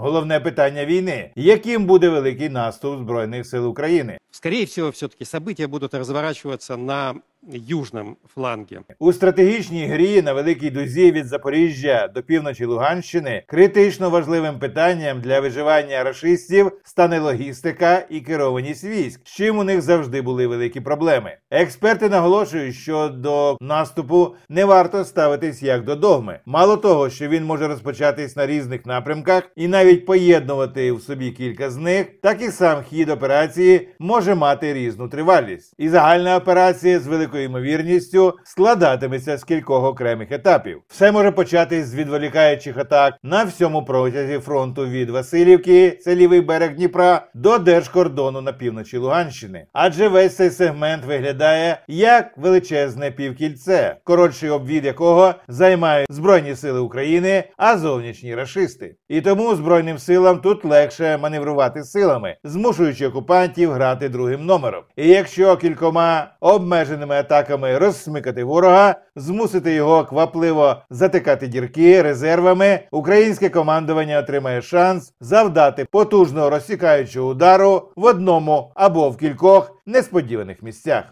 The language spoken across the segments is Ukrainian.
головне питання війни – яким буде великий наступ Збройних сил України? Скорее всего, все-таки события будут разворачиваться на южном фланге. У стратегічній грі на Великій Дузі від Запоріжжя до півночі Луганщини критично важливим питанням для виживання рашистів стане логістика і керованість військ, з чим у них завжди були великі проблеми. Експерти наголошують, що до наступу не варто ставитись як до догми. Мало того, що він може розпочатись на різних напрямках і навіть поєднувати в собі кілька з них, так і сам хід операції може мати різну тривалість. І загальна операція з великою ймовірністю складатиметься з кількох окремих етапів. Все може початись з відволікаючих атак на всьому протязі фронту від Василівки, це лівий берег Дніпра, до держкордону на півночі Луганщини. Адже весь цей сегмент виглядає як величезне півкільце, коротший обвід якого займають Збройні сили України, а зовнішні рашисти. І тому Збройним силам тут легше маневрувати силами, змушуючи окупантів грати другим номером. І якщо кількома обмеженими атаками розсмикати ворога, змусити його квапливо затикати дірки резервами, українське командування отримає шанс завдати потужного розсікаючого удару в одному або в кількох несподіваних місцях.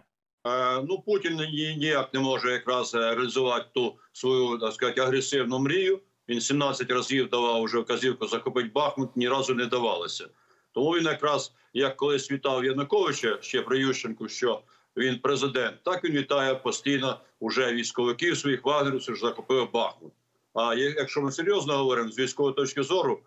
Путін ніяк не може якраз реалізувати ту свою, так сказати, агресивну мрію. Він 17 разів давав вже вказівку захопити Бахмут, ні разу не давалося. Тому він якраз, як колись вітав Януковича, ще при Ющенку, що він президент, так він вітає постійно уже військовиків своїх вагнерівців, що захопив Бахмут. А якщо ми серйозно говоримо з військової точки зору,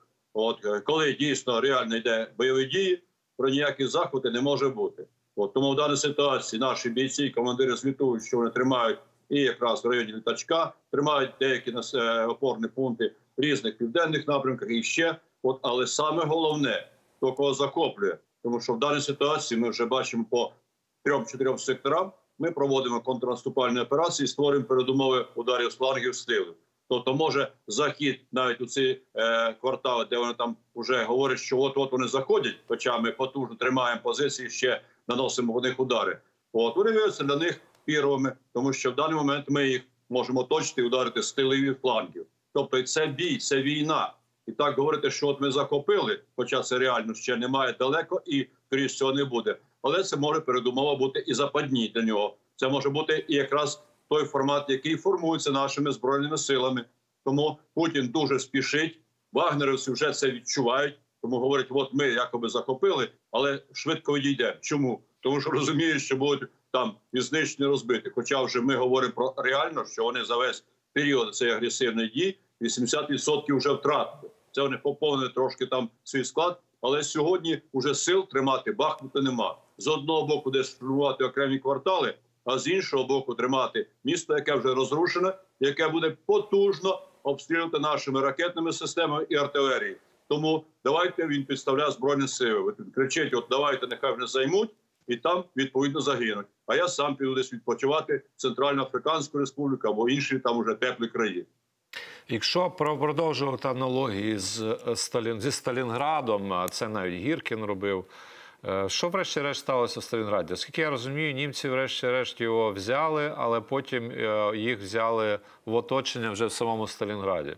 коли дійсно реально йде бойові дії, про ніякі захвати не може бути. Тому в даній ситуації наші бійці, командири звітують, що вони тримають і якраз в районі Літачка, тримають деякі опорні пункти в різних південних напрямках і ще. Але саме головне, хто кого захоплює, тому що в даній ситуації ми вже бачимо по 3-4 секторам, ми проводимо контрнаступальні операції, створюємо передумови ударів з флангів з тилу. Тобто може захід навіть у ці квартали, де вони там вже говорять, що от-от вони заходять, хоча ми потужно тримаємо позиції, ще наносимо в них удари. Вони виявляються для них первими, тому що в даний момент ми їх можемо оточити і ударити з тилів і флангів. Тобто це бій, це війна. І так говорити, що от ми захопили, хоча це реально ще немає далеко і, скоріше цього, не буде. Але це може передумова бути і западні для нього. Це може бути і якраз той формат, який формується нашими Збройними силами. Тому Путін дуже спішить, вагнерівці вже це відчувають, тому говорять, от ми якоби захопили, але швидко відійде. Чому? Тому що розуміють, що будуть там і знищені, розбиті. Хоча вже ми говоримо про реально, що вони за весь період цієї агресивної дії 80% вже втратили. Це вони поповнили трошки там свій склад, але сьогодні вже сил тримати Бахмута нема. З одного боку десь штурмувати окремі квартали, а з іншого боку тримати місто, яке вже розрушене, яке буде потужно обстрілювати нашими ракетними системами і артилерією. Тому давайте, він підставляє Збройні сили. Він кричить, от давайте, нехай вони займуть, і там відповідно загинуть. А я сам піду десь відпочивати в Центральноафриканську республіку або інші там уже теплі країни. Якщо продовжувати аналогії зі Сталінградом, це навіть Гіркін робив, що врешті-решт сталося в Сталінграді? Оскільки я розумію, німці врешті-решт його взяли, але потім їх взяли в оточення вже в самому Сталінграді.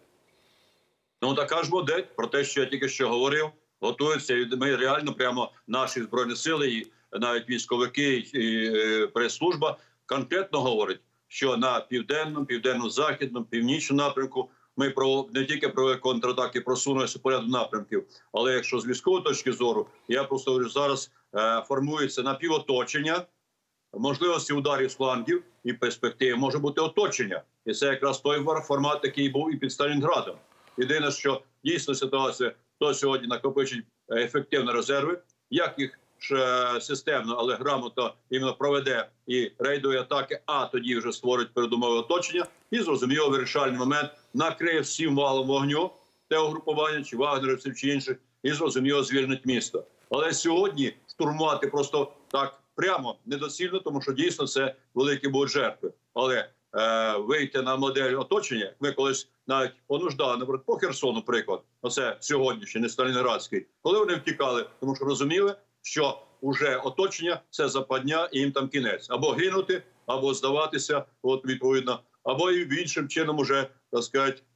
Така ж модель, про те, що я тільки що говорив, готуються, і ми реально прямо наші Збройні сили, і навіть військовики, і прес-служба конкретно говорять, що на південному, південно-західному, північному напрямку ми не тільки про контратаки просунулися по ряду напрямків, але якщо з військової точки зору, я просто говорю, зараз формується напівоточення, можливості ударів з флангів і перспективи може бути оточення. І це якраз той формат, який був і під Сталінградом. Єдине, що дійсно ситуація, хто сьогодні накопичить ефективні резерви, як їх системно, але грамотно іменно проведе і рейдові атаки, а тоді вже створить передумови оточення і, зрозуміло, вирішальний момент накриє всім валом вогню те угрупування, чи вагнерівців, чи інших, і, зрозуміло, звільнить місто. Але сьогодні штурмувати просто так прямо недоцільно, тому що дійсно це великі будуть жертви. Але вийти на модель оточення, ми колись навіть понуждали, наприклад, по Херсону приклад, оце сьогоднішній, не Сталінградський, коли вони втікали, тому що розуміли, що вже оточення – це западня і їм там кінець. Або гинути, або здаватися, відповідно, або і іншим чином вже, так сказати,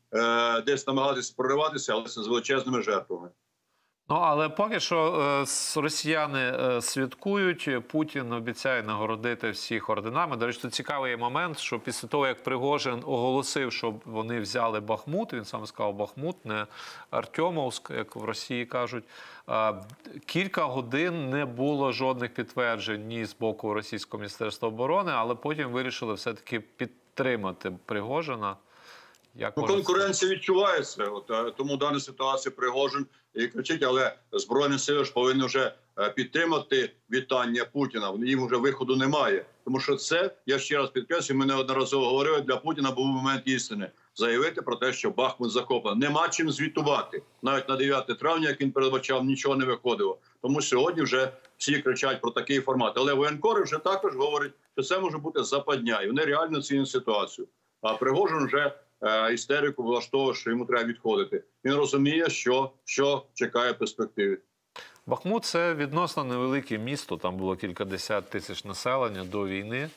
десь намагатися прориватися, але це з величезними жертвами. Ну, але поки що росіяни святкують, Путін обіцяє нагородити всіх орденами. До речі, тут цікавий момент, що після того, як Пригожин оголосив, що вони взяли Бахмут, він сам сказав Бахмут, не Артемовськ, як в Росії кажуть, кілька годин не було жодних підтверджень ні з боку Російського міністерства оборони, але потім вирішили все-таки підтримати Пригожина. Конкуренція відчувається, тому в даній ситуації Пригожин і кричить, але Збройні сили ж повинні вже підтримати вітання Путіна. Їм вже виходу немає. Тому що це, я ще раз підкреслюю, ми неодноразово говорили, для Путіна був момент істини. Заявити про те, що Бахмут захоплений. Нема чим звітувати. Навіть на 9 травня, як він передбачав, нічого не виходило. Тому сьогодні вже всі кричать про такий формат. Але воєнкори вже також говорять, що це може бути западня. І вони реально цінують ситуацію. А Пригожин вже істерику влаштовує, що йому треба відходити. Він розуміє, що чекає в перспективі. Бахмут – це відносно невелике місто, там було кількадесят тисяч населення до війни.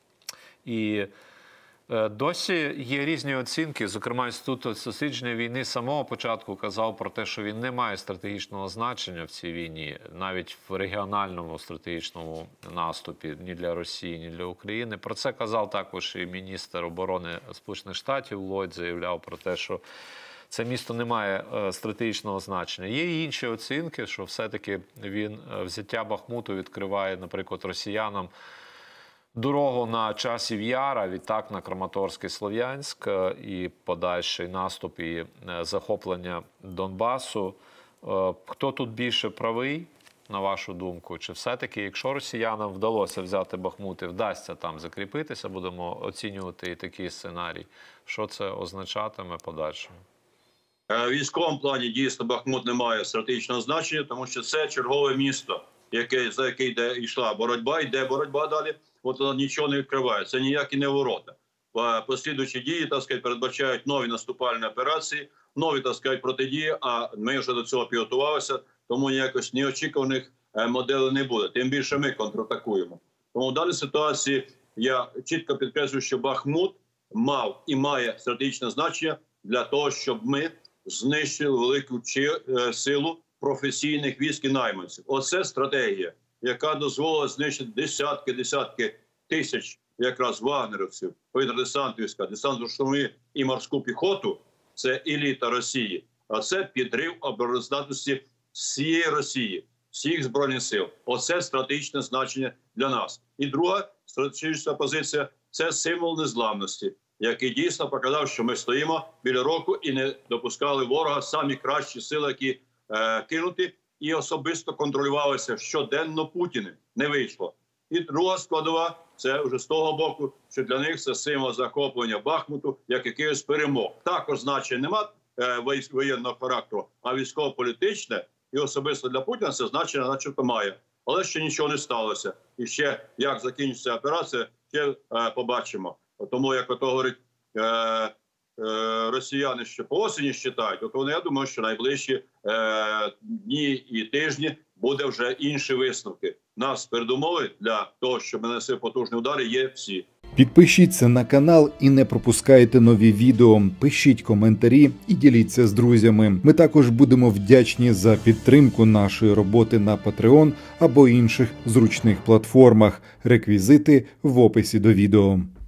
І досі є різні оцінки, зокрема Інститут дослідження війни з самого початку казав про те, що він не має стратегічного значення в цій війні, навіть в регіональному стратегічному наступі ні для Росії, ні для України. Про це казав також і міністр оборони Сполучених Штатів Ллойд, заявляв про те, що це місто не має стратегічного значення. Є і інші оцінки, що все-таки взяття Бахмуту відкриває, наприклад, росіянам дорогу на Часів Яр, а відтак на Краматорськ і Слов'янськ, і подальший наступ, і захоплення Донбасу. Хто тут більше правий, на вашу думку? Чи все-таки, якщо росіянам вдалося взяти Бахмут і вдасться там закріпитися, будемо оцінювати і такий сценарій, що це означатиме подальшому? В військовому плані дійсно Бахмут не має стратегічного значення, тому що це чергове місто, за яке йшла боротьба, йде боротьба далі. От нічого не відкриває. Це ніякі не ворота. Послідуючі дії, так сказати, передбачають нові наступальні операції, нові, так сказати, протидії, а ми вже до цього підготувалися, тому ніякось неочікуваних моделей не буде. Тим більше ми контратакуємо. Тому в даній ситуації я чітко підкреслюю, що Бахмут мав і має стратегічне значення для того, щоб ми знищили велику силу професійних військ і найманців. Оце стратегія, яка дозволила знищити десятки тисяч якраз вагнерівців, повітряно-десантні війська, десантно-штурмові і морську піхоту. Це еліта Росії. А це підрив обороноздатності всієї Росії, всіх Збройних сил. Оце стратегічне значення для нас. І друга стратегічна позиція – це символ незламності, який дійсно показав, що ми стоїмо біля року і не допускали ворога, самі кращі сили, які кинуті, і особисто контролювалися щоденно Путіним. Не вийшло. І друга складова – це вже з того боку, що для них це символ захоплення Бахмуту, як якийсь перемог. Також значення немає воєнного характеру, а військово-політичне і особисто для Путіна це значення начебто має. Але ще нічого не сталося. І ще як закінчиться операція, ще побачимо. Тому, як ото говорить, росіяни ще по осені считають, то я думаю, що найближчі дні і тижні буде вже інші висновки. Нас передумови для того, щоб нанесли потужні удари, є всі. Підпишіться на канал і не пропускайте нові відео. Пишіть коментарі і діліться з друзями. Ми також будемо вдячні за підтримку нашої роботи на Patreon або інших зручних платформах. Реквізити в описі до відео.